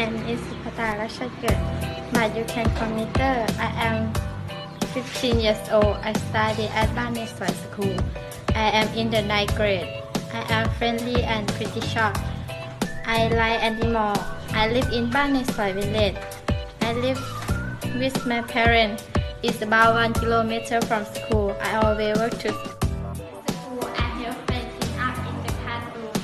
name is Supata Rashakut, but you can call me Ter. I am 15 years old. I study at Baneswar School. I am in the 9th grade. I am friendly and pretty short. I like animals. I live in Baneswar village. I live with my parents. It's about 1 kilometer from school. I always work to school. I help friends clean up in the classroom.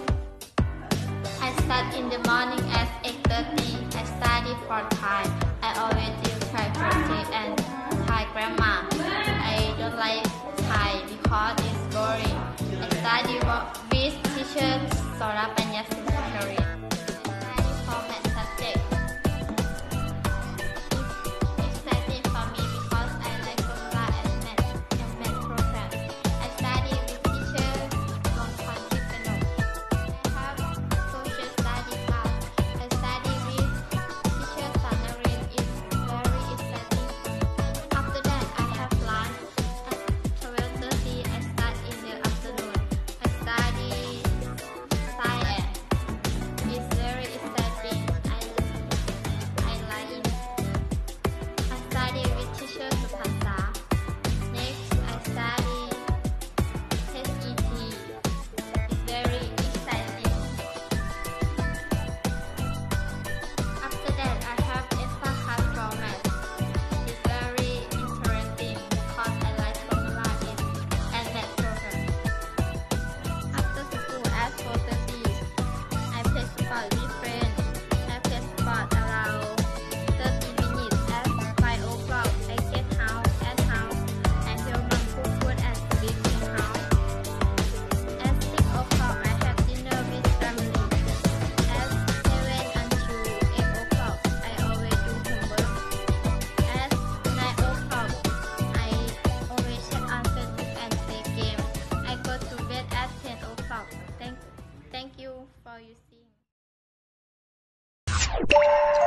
I start in the morning at 8:30. I study for Thai. I always do Thai project and Thai grammar. I don't like Thai because it's boring. I study with teacher Sorapanya Secretary. I study for math subject. It's exciting for me because I like formula and math program. I study with teacher Longpan Kitano. I have social study class. I study with teacher Sanarin. It's very exciting. After that, I have lunch. At 12:30, I start in the afternoon. I study science. It's very exciting. I like it. I study with teacher Supansa. Next, I study SET. It's very exciting. After that, I have extra class for math. It's very interesting because I like formula and math program. After school at 4:30, I play sport with friends. I play sport around 30 minutes. At 5 o'clock, I get home. At house, I help mom cook food and sleep in house. At 6 o'clock, I have dinner with family. At 7 until 8 o'clock, I always do homework. At 9 o'clock, I always check on Facebook and play game. I go to bed at 10 o'clock. Thank you for your seeing.